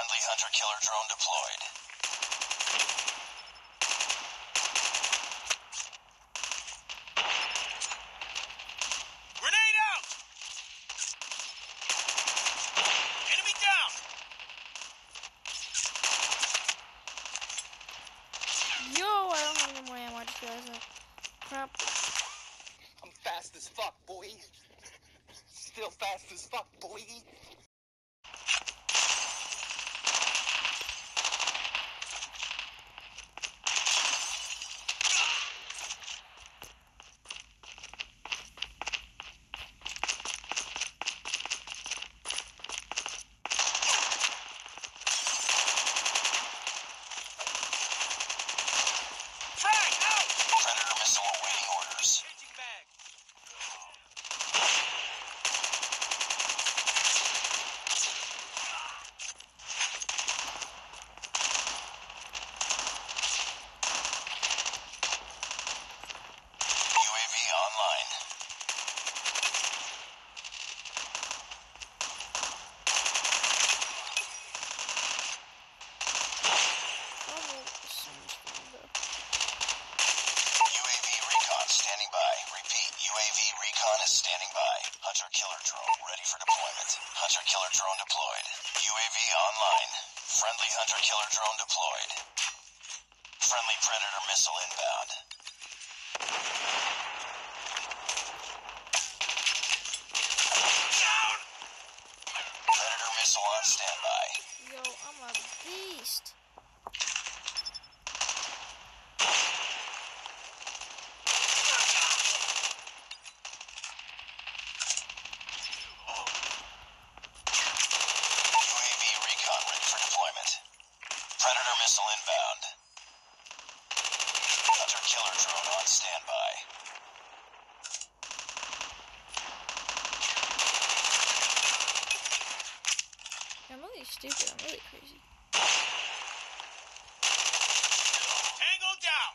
Friendly hunter-killer drone deployed. Grenade out! Enemy down! Yo, I don't have any more ammo. I just realized that. Crap. I'm fast as fuck, boy. Still fast as fuck, boy. Predator missile awaiting orders. Changing mag! UAV online. UAV recon standing by. Repeat, UAV recon is standing by. Hunter-killer drone ready for deployment. Hunter-killer drone deployed. UAV online. Friendly hunter-killer drone deployed. Friendly Predator missile inbound. Down! Predator missile on standby. Yo, I'm a beast. UAV recon ready for deployment. Predator missile inbound. Hunter-killer drone on standby. I'm really stupid. I'm really crazy. Tango down!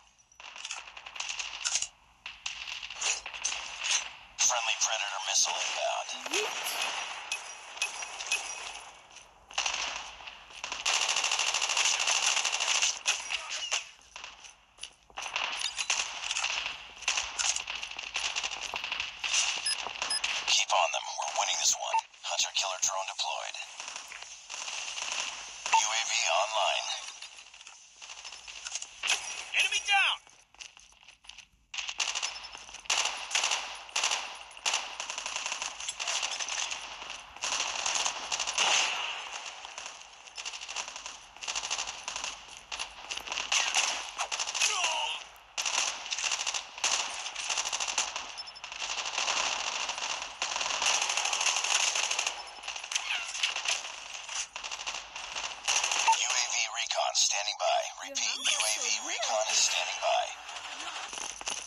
Friendly Predator missile inbound. Yeet. Keep on them. We're winning this one. Hunter-killer drone deployed. UAV online. Enemy down! UAV recon standing by. Repeat, UAV recon is standing by.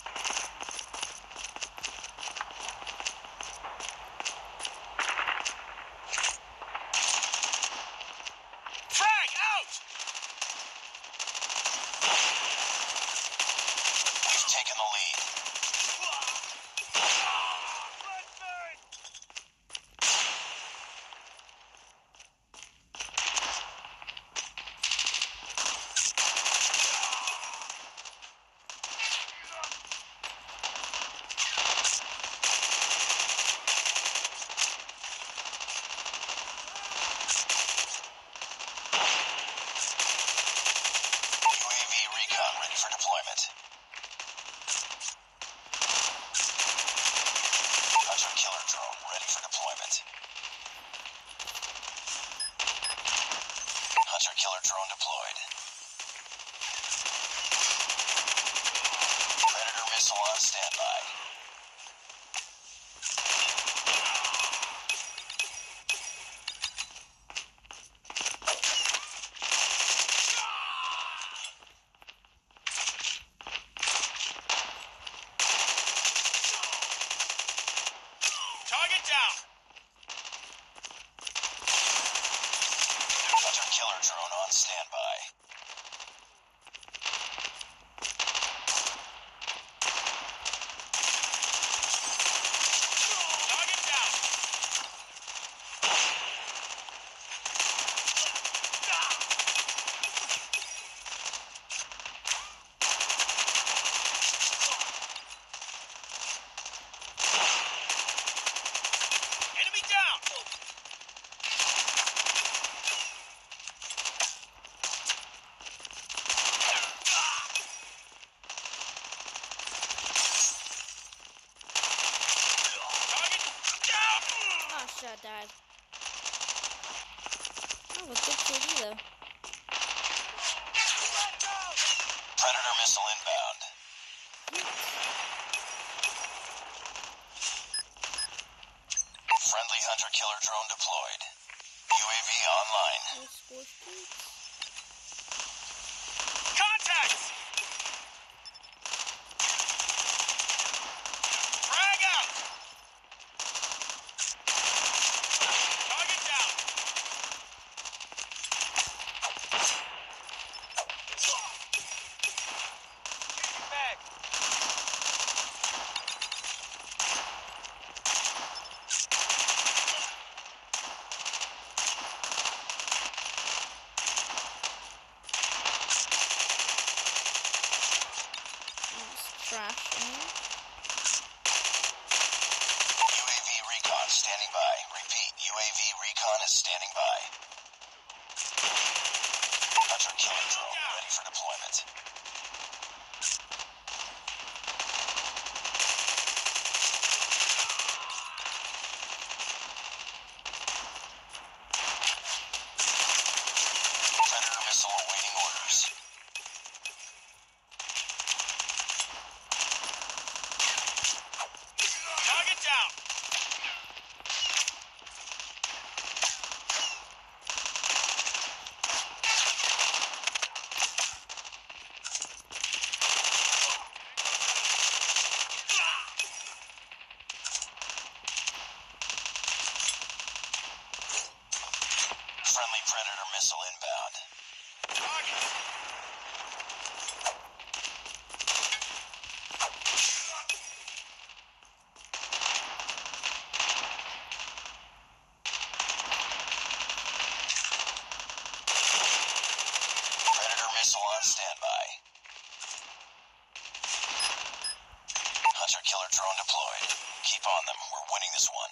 Frag out! We've taken the lead. UAV recon ready for deployment. Hunter-killer drone ready for deployment. Hunter-killer drone deployed. Predator missile on standby. Target down! Hunter-killer drone on standby. Target down! though. Predator missile inbound. Friendly hunter-killer drone deployed. UAV online. Contact! Frag out! Target down! Changing back! Trash. UAV recon standing by. Repeat, UAV recon is standing by. Hunter-killer drone ready for deployment. Predator missile awaiting orders. Target down! Friendly Predator missile inbound. Target! Predator missile on standby. Hunter-killer drone deployed. Keep on them. We're winning this one.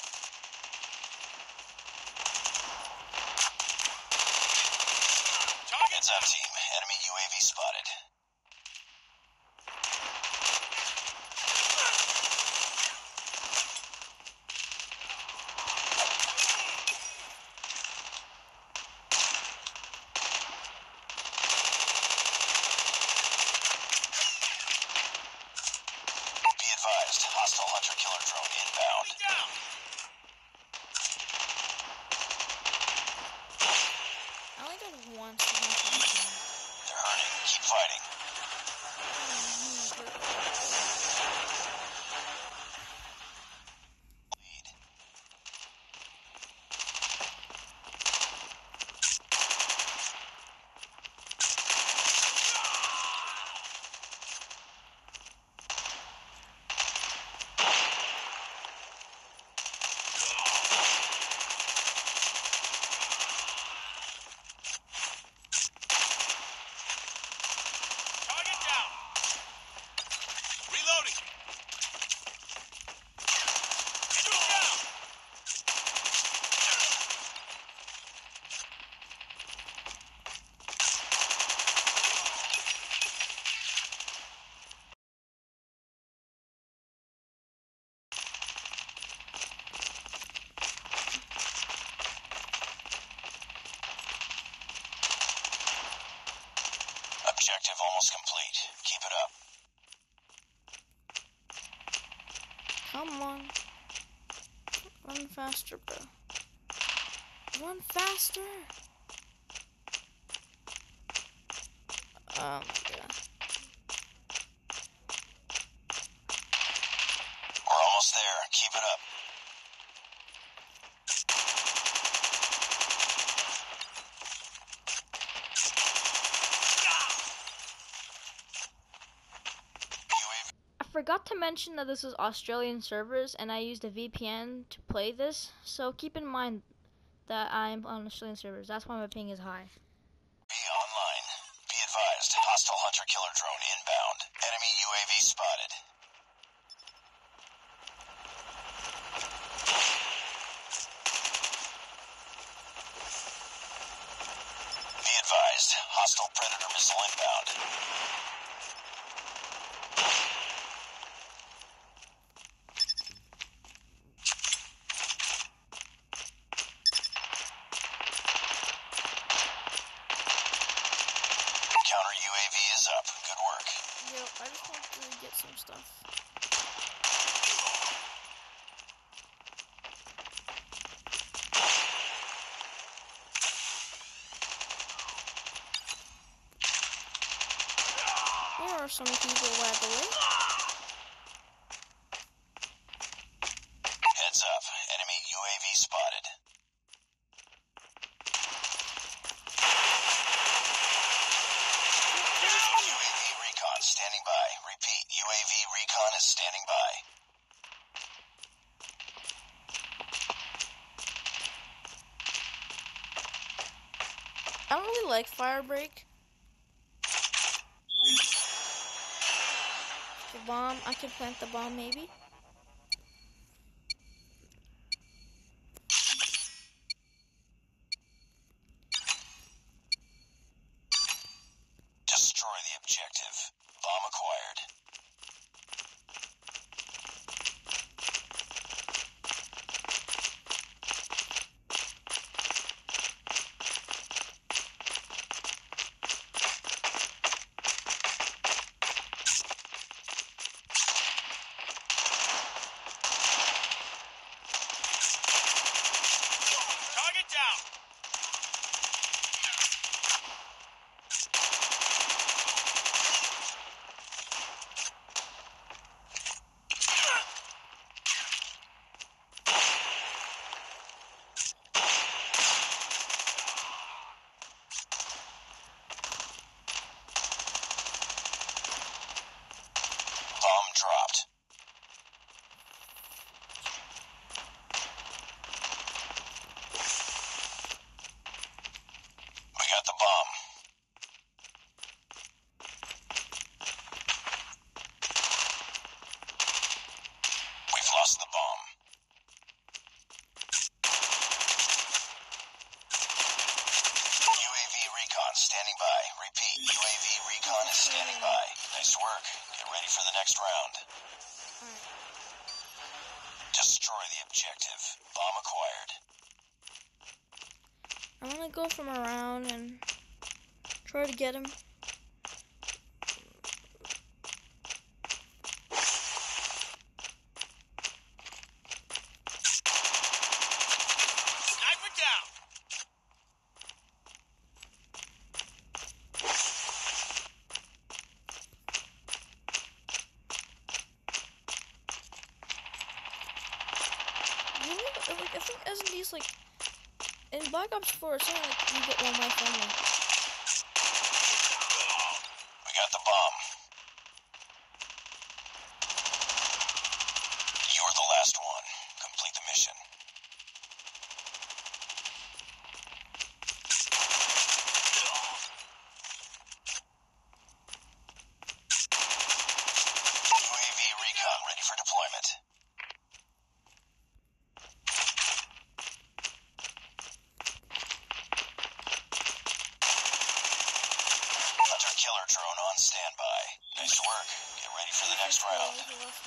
Target Heads up, team. Enemy UAV spotted. Be advised, hostile hunter-killer drone inbound. down! I only got one second. They're hurting. Keep fighting. Lead. Target down! Reloading! Enemy down! Objective almost complete. Keep it up. Come on. Run faster, bro. Run faster. Oh my god. We're almost there. Keep it up. UAV I forgot to mention that this is Australian servers and I used a VPN to play this, so keep in mind that I'm on Australian servers. That's why my ping is high. online. Be advised, hostile hunter-killer drone inbound. Enemy UAV spotted. Be advised, hostile Predator missile inbound. UAV is up. Good work. Yep, I just want to get some stuff. There are some people, by the way. Heads up. Enemy UAV spotted. UAV recon standing by. Repeat, UAV recon is standing by. I don't really like fire break. The bomb, I can plant the bomb maybe. Destroy the objective. Bomb acquired. Target down. Bomb dropped. We got the bomb. We've lost the bomb. UAV recon standing by. Repeat, UAV recon is standing by. Nice work. Get ready for the next round. Destroy the objective. Bomb acquired. I'm gonna go from around and try to get him. Sniper down. You know, like, I think SMD's like in Black Ops 4, it's something like you get one life only. We got the bomb. You're the last one. Complete the mission. UAV recon ready for deployment. Hunter-killer drone on standby. Nice work. Get ready for the next round.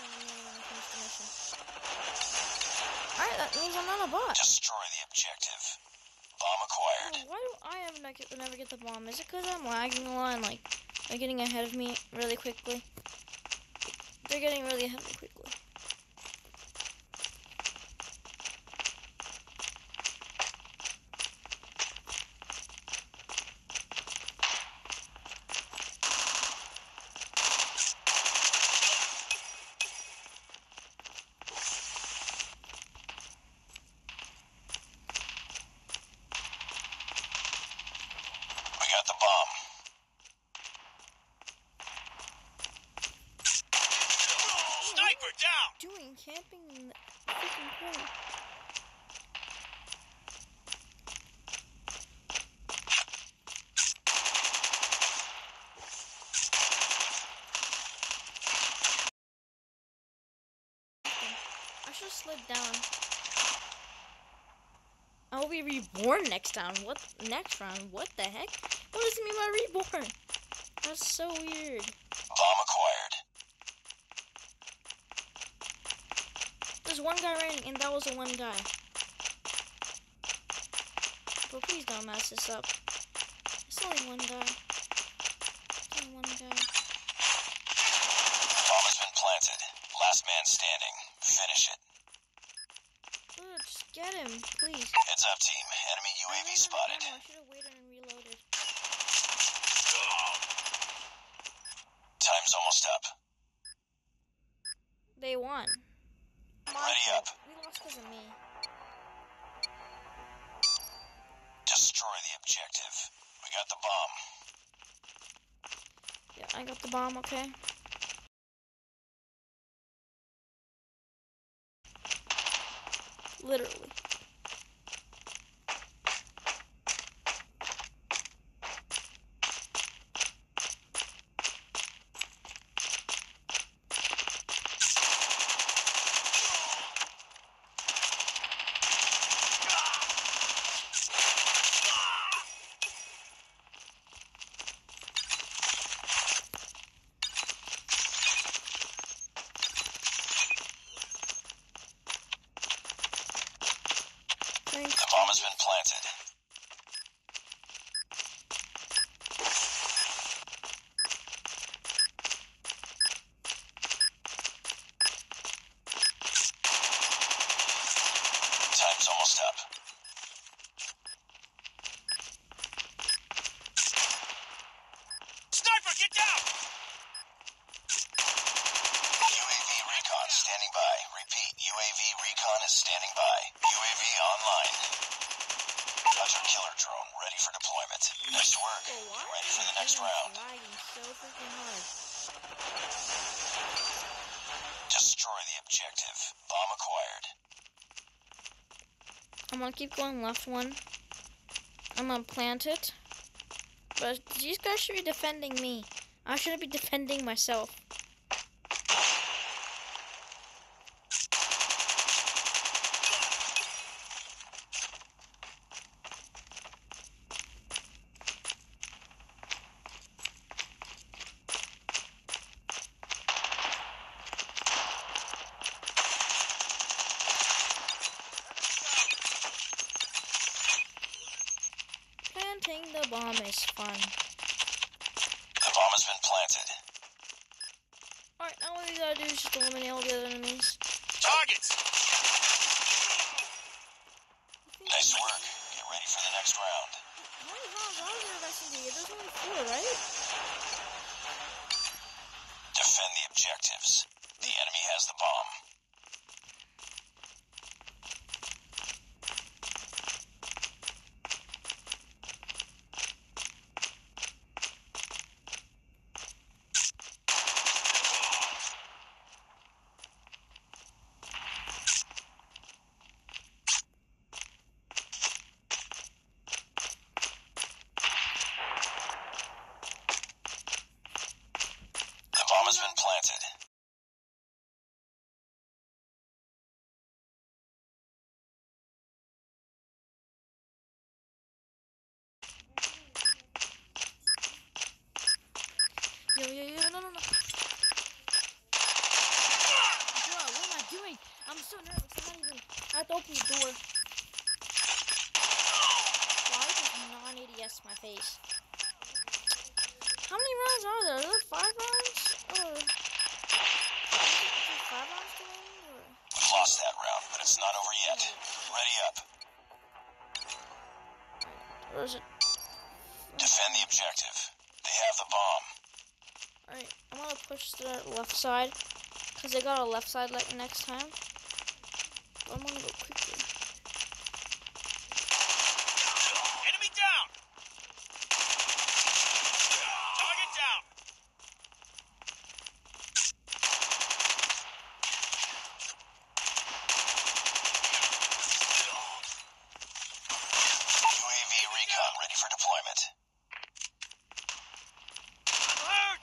Alright, that means I'm not a bot. Destroy the objective. Bomb acquired. Why do I never get the bomb? Is it because I'm lagging a lot and like they're getting ahead of me really quickly? They're getting really ahead of me quickly. We got the bomb. Sniper down. Doing camping in the freaking corner. I should have slid down. I will be reborn next round. What the heck? What does it mean by reborn? That's so weird. Bomb acquired. There's one guy running, and that was the one guy. But please don't mess this up. It's only one guy. It's only Last man standing. Finish it. Dude, just get him, please. Heads up, team. Enemy UAV spotted. I should have waited and reloaded. Time's almost up. They won. Ready up. We lost because of me. Destroy the objective. We got the bomb. Yeah, I got the bomb, okay? Literally. The bomb has been planted. Time's almost up. Sniper, get down! UAV recon standing by. Repeat, UAV recon is standing by. UAV online. Hunter killer drone ready for deployment. Nice work. Get ready for the next round. Lagging so freaking hard. Destroy the objective. Bomb acquired. I'm gonna keep going left one. I'm gonna plant it. But these guys should be defending me. I shouldn't be defending myself. Planting the bomb is fun. The bomb has been planted. Alright, now what we gotta do is just eliminate all the other enemies. Targets! Nice work. Get ready for the next round. How many rounds are there of SMD? There's only 4, right? Defend the objectives. The enemy has the bomb. The bomb has been planted. Yo, no. Bro, what am I doing? I'm so nervous. I'm not even. I have to open the door. Why does non-ADS my face? How many rounds are there? Are there 5 rounds? Or 5 rounds to win? Or We've lost that round, but it's not over yet. Ready up. or is it? Defend the objective. They have the bomb. Alright, I'm gonna push the left side. Because they got a left side like next time. But I'm gonna go quickly. Enemy down! Target down! UAV recon ready for deployment. Alert!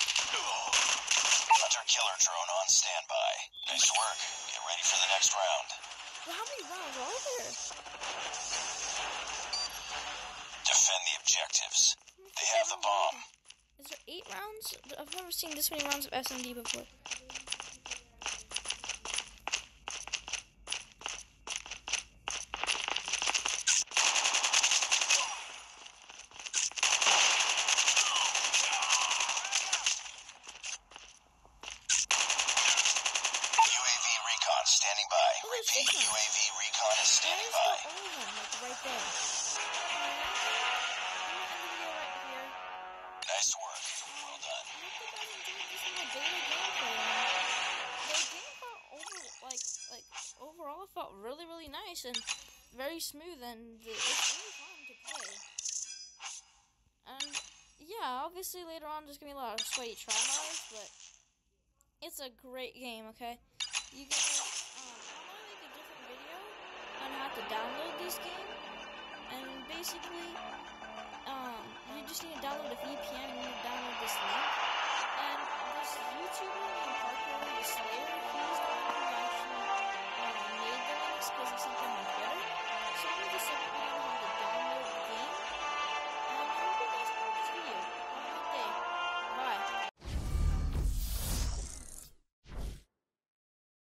Hunter killer drone on standby. Nice work. Get ready for the next round. But how many rounds are there? Defend the objectives. They have the bomb. Is there 8 rounds? I've never seen this many rounds of SMD before. nice and very smooth, and it's really fun to play. And yeah, obviously later on there's gonna be a lot of sweaty tryhards, but it's a great game. Okay, you guys, I'm gonna make a different video on how to download this game, and basically, you just need to download a VPN and you need to download this link. And this YouTuber named Parker the Slayer, he's the one who actually